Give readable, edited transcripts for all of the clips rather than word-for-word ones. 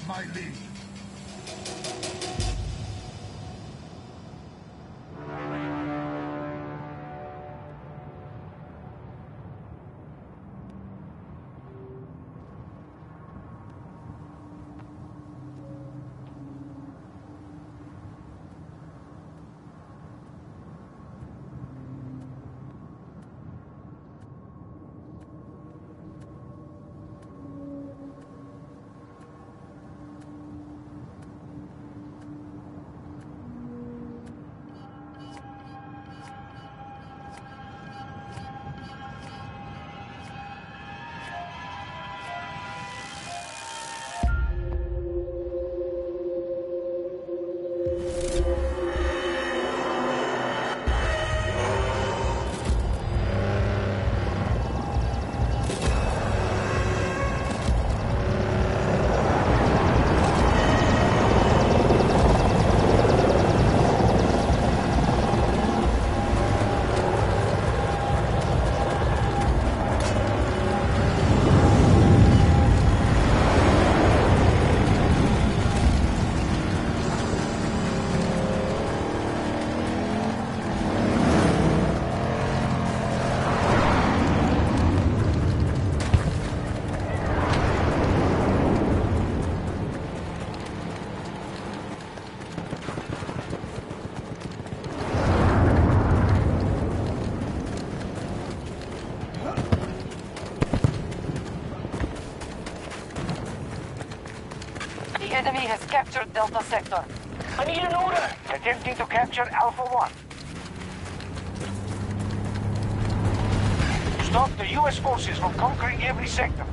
my lead. The enemy has captured Delta Sector. I need an order! Attempting to capture Alpha 1. Stop the US forces from conquering every sector.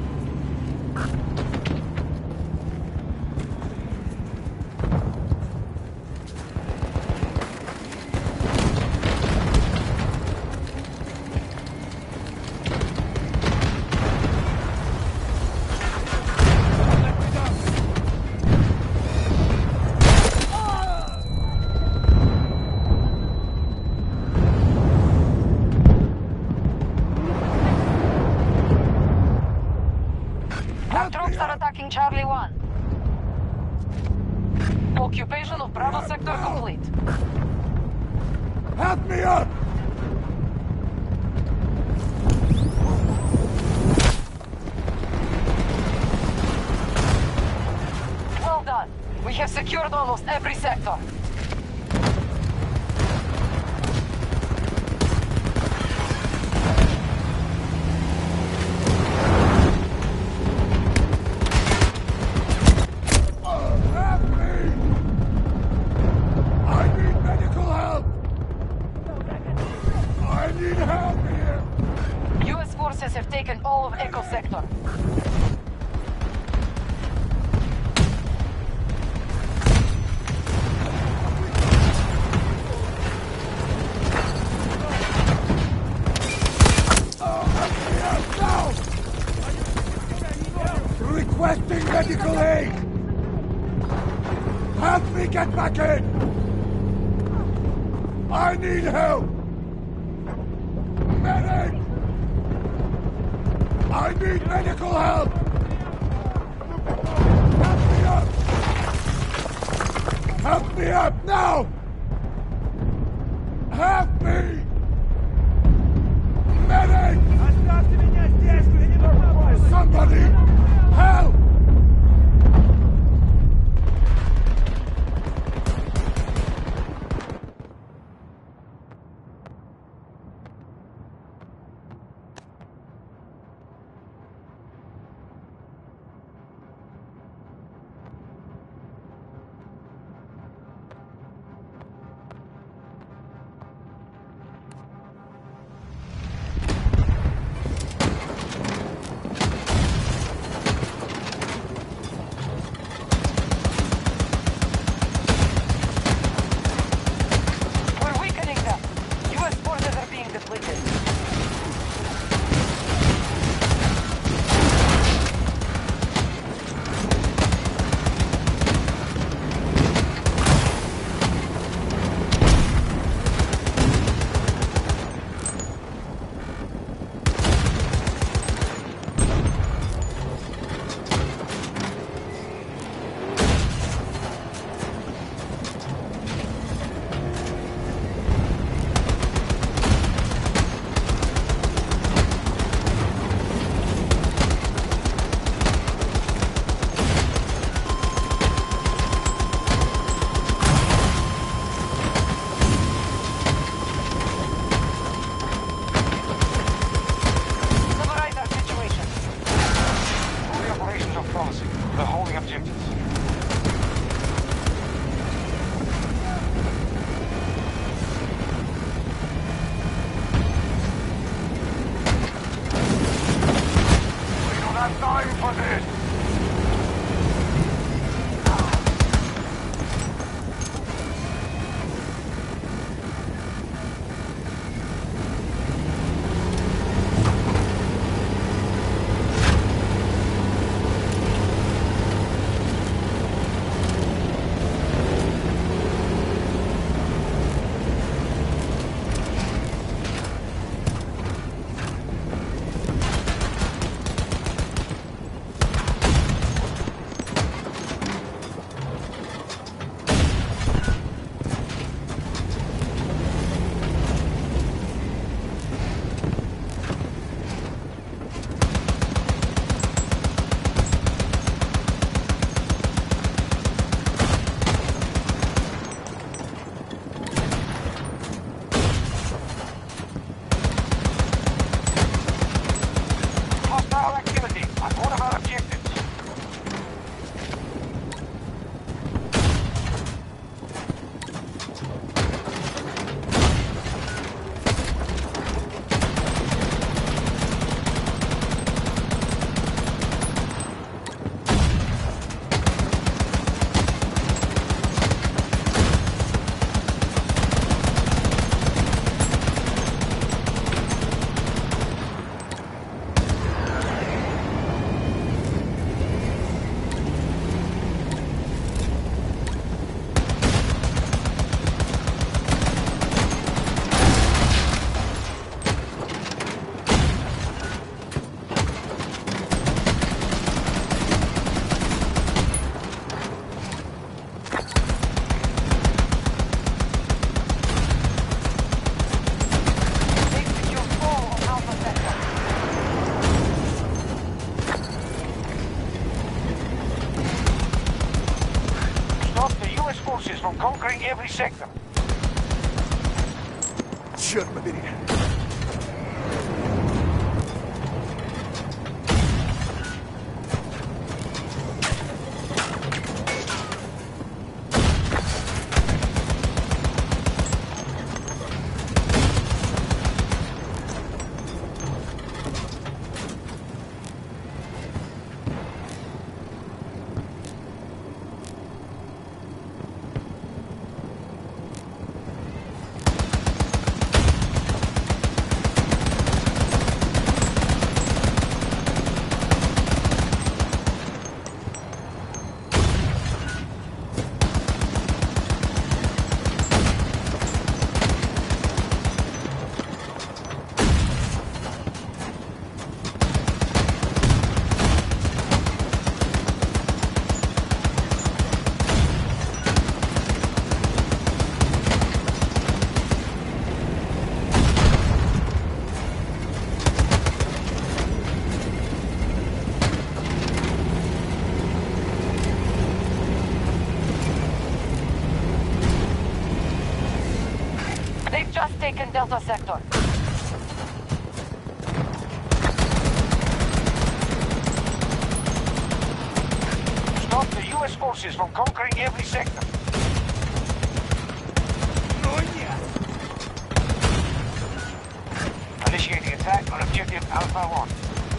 Our troops are attacking Charlie 1. Occupation of Bravo Sector complete. Help me up! Well done. We have secured almost every sector. Help me! I need medical help! I need help here! US forces have taken all of Echo Sector. Requesting medical aid! Help me get back in! I need help! Medic! I need medical help! Help me up! Help me up now! Help me! Medic! Somebody! Help! forces from conquering every sector. Черт побери. They've just taken Delta Sector. Stop the US forces from conquering every sector. Initiating attack on objective Alpha 1.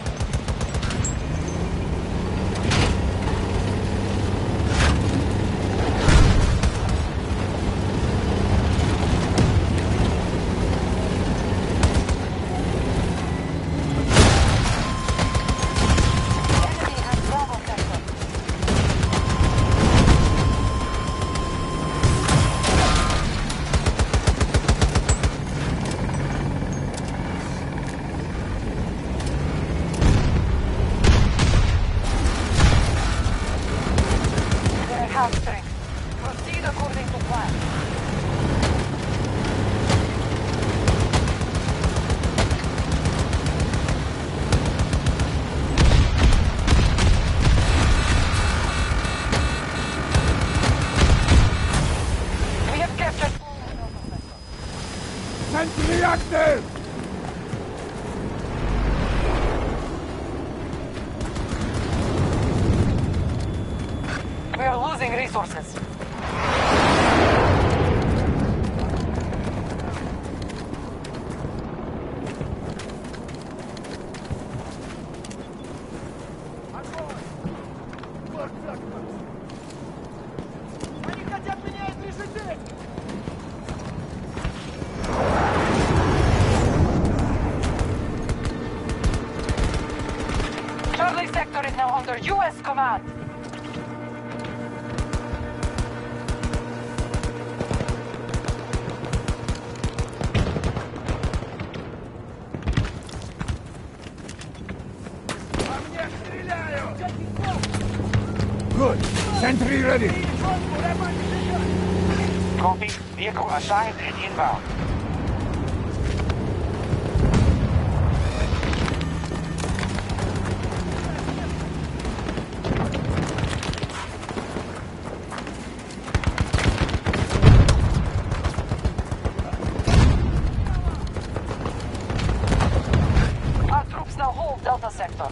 Enemy has Bravo Sector. They're capturing. Proceed according to plan. We have captured Sentry active! We are losing resources. Они хотят меня изрешетить! Charlie Sector is now under US command. По мне стреляют! Good. Sentry ready. Copy. Vehicle assigned and inbound. Our troops now hold Delta Sector.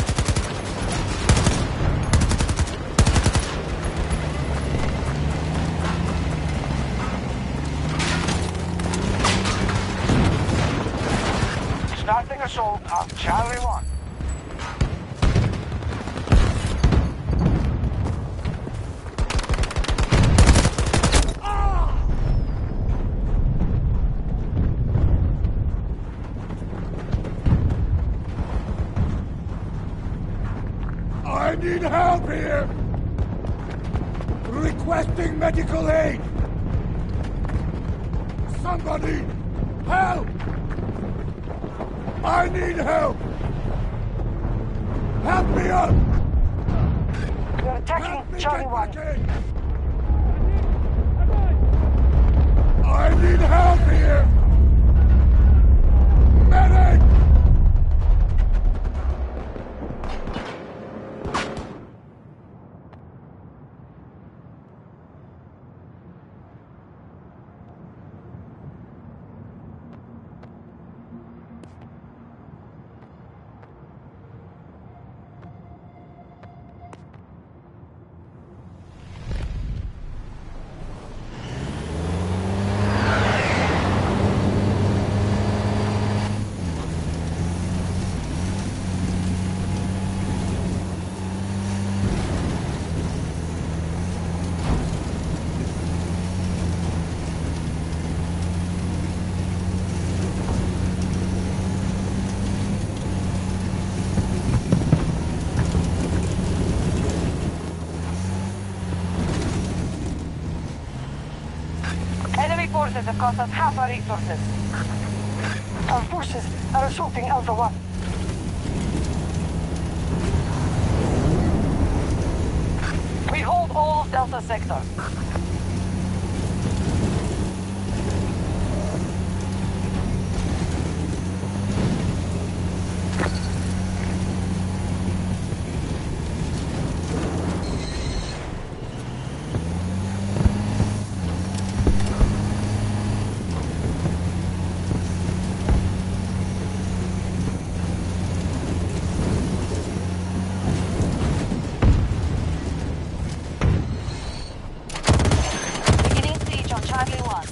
Starting assault on Charlie 1. I need help here! Requesting medical aid! Somebody! Help! I need help! Help me up! We are Help attacking me Charlie get 1. back in! I need help here! Medic! forces have cost us half our resources. Our forces are assaulting Alpha 1. We hold all of Delta Sector. Beginning siege on Charlie 1.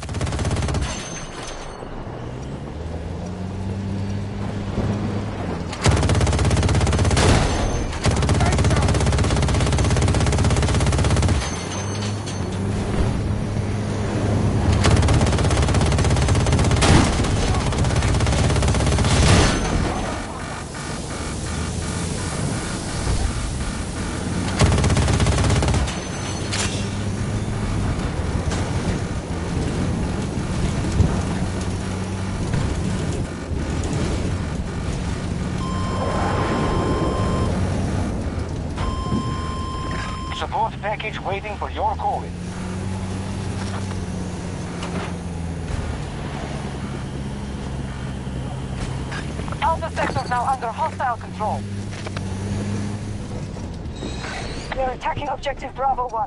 Support package waiting for your calling. Alpha Sector now under hostile control. We are attacking objective Bravo 1.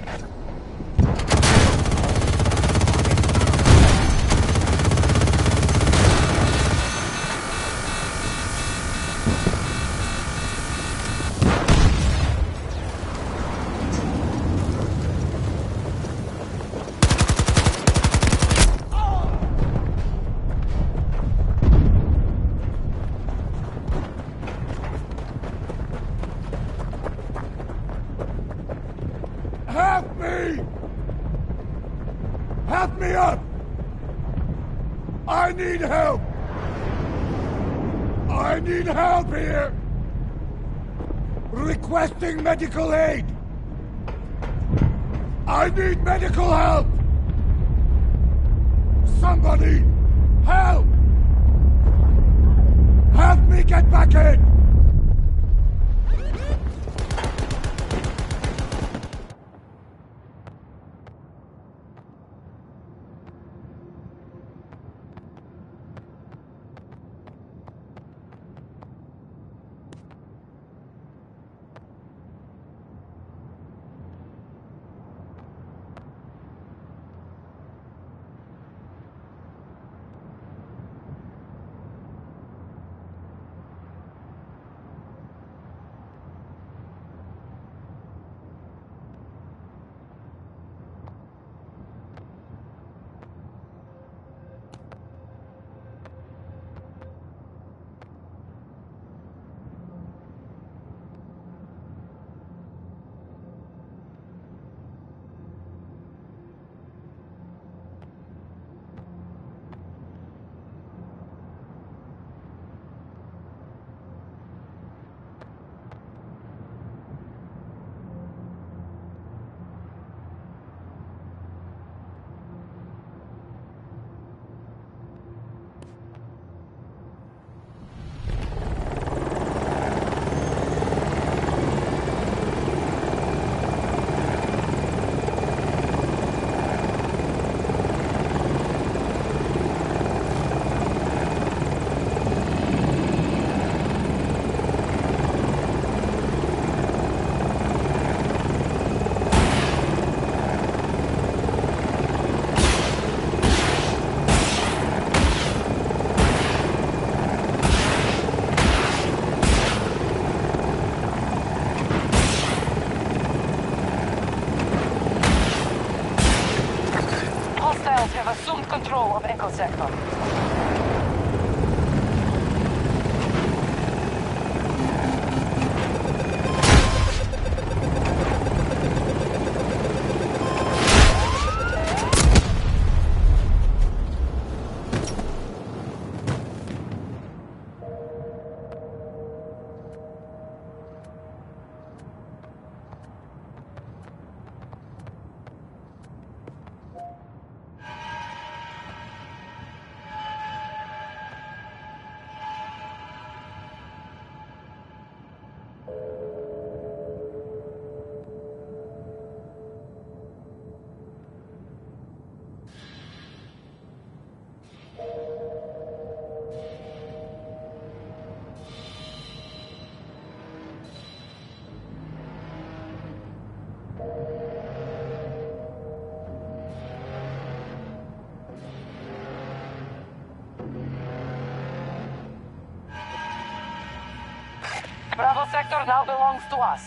Help me! Help me up! I need help! I need help here! Requesting medical aid! I need medical help! Somebody! Help! Help me get back in! Hostiles have assumed control of Echo Sector. sector now belongs to us.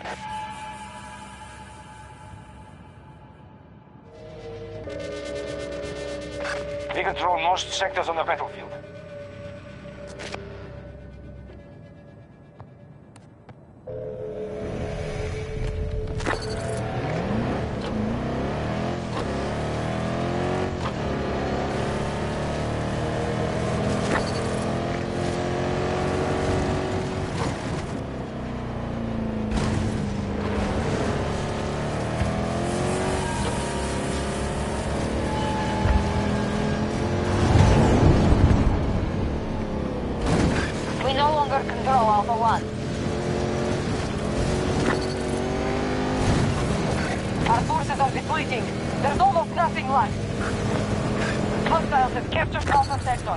We control most sectors on the battlefield. We no longer control Alpha 1. Our forces are depleting. There's almost nothing left. Hostiles have captured Alpha Sector.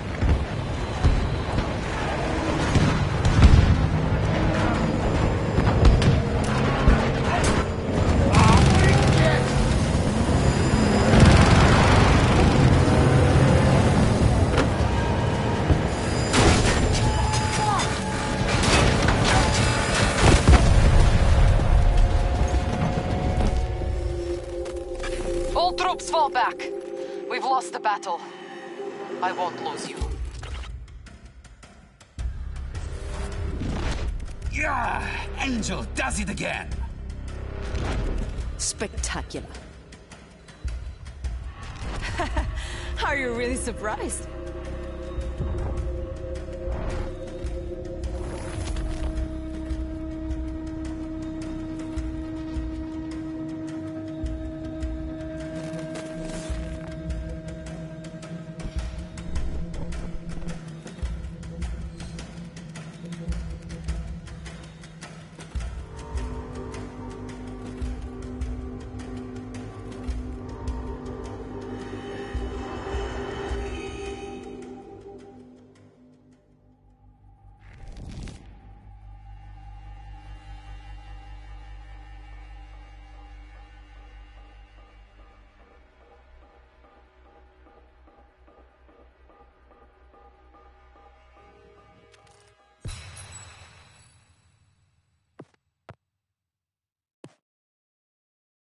All troops fall back. We've lost the battle. I won't lose you. Yeah, Angel does it again. Spectacular. Are you really surprised?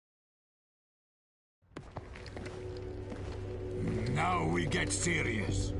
Now we get serious.